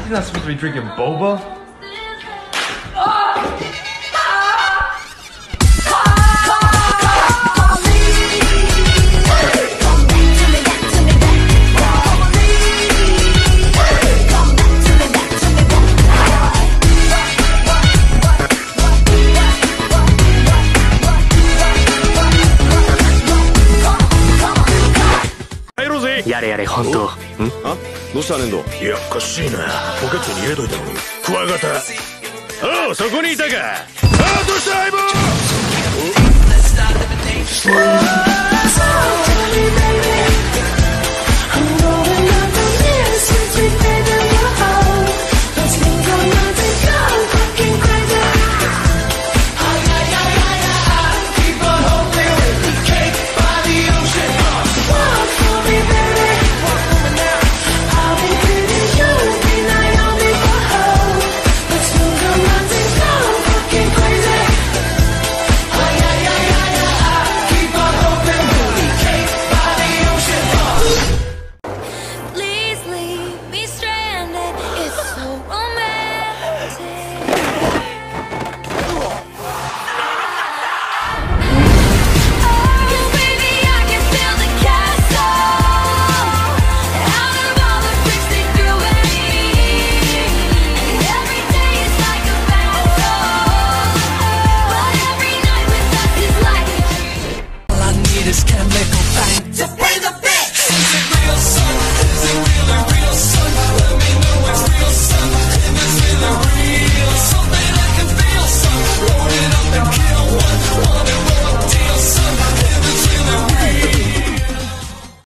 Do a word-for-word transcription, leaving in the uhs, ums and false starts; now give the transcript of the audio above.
He's not supposed to be drinking boba. やれやれ本当。ん？ あ？どうした粘土？いや、おかしいな。ポケットに入れといたのに。クワガタ。おう、そこにいたか。ああ、どうした相棒？